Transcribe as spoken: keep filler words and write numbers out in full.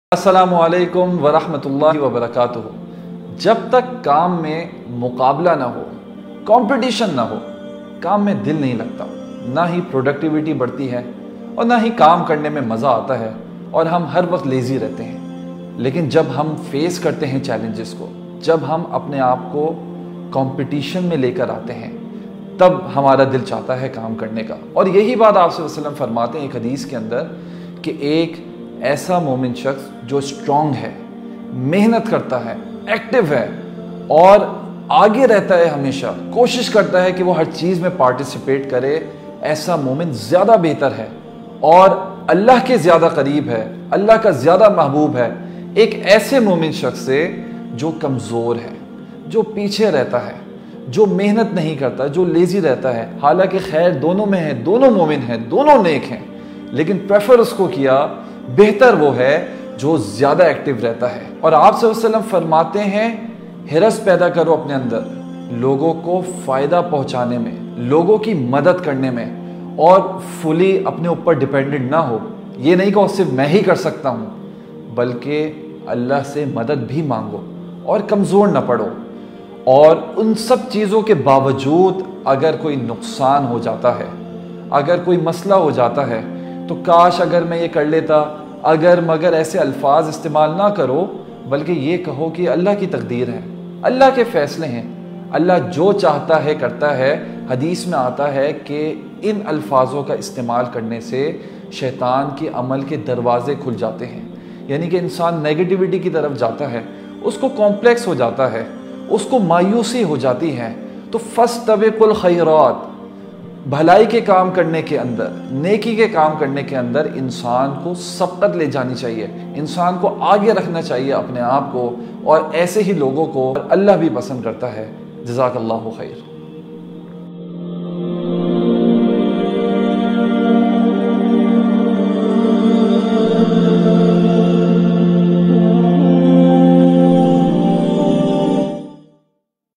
अस्सलामु अलैकुम वरहमतुल्लाहि वबरकातुहू। जब तक काम में मुकाबला ना हो, कंपटीशन ना हो, काम में दिल नहीं लगता, ना ही प्रोडक्टिविटी बढ़ती है और ना ही काम करने में मज़ा आता है और हम हर वक्त लेज़ी रहते हैं। लेकिन जब हम फेस करते हैं चैलेंजेस को, जब हम अपने आप को कंपटीशन में लेकर आते हैं, तब हमारा दिल चाहता है काम करने का। और यही बात आप सल्लल्लाहु अलैहि वसल्लम फरमाते हैं एक हदीस के अंदर कि एक ऐसा मोमिन शख्स जो स्ट्रॉन्ग है, मेहनत करता है, एक्टिव है और आगे रहता है, हमेशा कोशिश करता है कि वो हर चीज़ में पार्टिसिपेट करे, ऐसा मोमिन ज़्यादा बेहतर है और अल्लाह के ज़्यादा करीब है, अल्लाह का ज़्यादा महबूब है एक ऐसे मोमिन शख्स से जो कमज़ोर है, जो पीछे रहता है, जो मेहनत नहीं करता, जो लेज़ी रहता है। हालांकि खैर दोनों में है, दोनों मोमिन हैं, दोनों नेक हैं, लेकिन प्रेफर उसको किया, बेहतर वो है जो ज़्यादा एक्टिव रहता है। और आप सल्लल्लाहु अलैहि वसल्लम फरमाते हैं हिरस पैदा करो अपने अंदर, लोगों को फ़ायदा पहुंचाने में, लोगों की मदद करने में, और फुली अपने ऊपर डिपेंडेंट ना हो। ये नहीं कहो सिर्फ मैं ही कर सकता हूँ, बल्कि अल्लाह से मदद भी मांगो और कमज़ोर ना पड़ो। और उन सब चीज़ों के बावजूद अगर कोई नुकसान हो जाता है, अगर कोई मसला हो जाता है, तो काश अगर मैं ये कर लेता, अगर मगर ऐसे अल्फाज इस्तेमाल ना करो, बल्कि ये कहो कि अल्लाह की तकदीर है, अल्लाह के फ़ैसले हैं, अल्लाह जो चाहता है करता है। हदीस में आता है कि इन अल्फाजों का इस्तेमाल करने से शैतान के अमल के दरवाज़े खुल जाते हैं, यानी कि इंसान नेगेटिविटी की तरफ जाता है, उसको कॉम्प्लेक्स हो जाता है, उसको मायूसी हो जाती है। तो फस्तबिकुल खैरात, भलाई के काम करने के अंदर, नेकी के काम करने के अंदर इंसान को सबकत ले जानी चाहिए, इंसान को आगे रखना चाहिए अपने आप को, और ऐसे ही लोगों को अल्लाह भी पसंद करता है। जज़ाकल्लाहु खैर।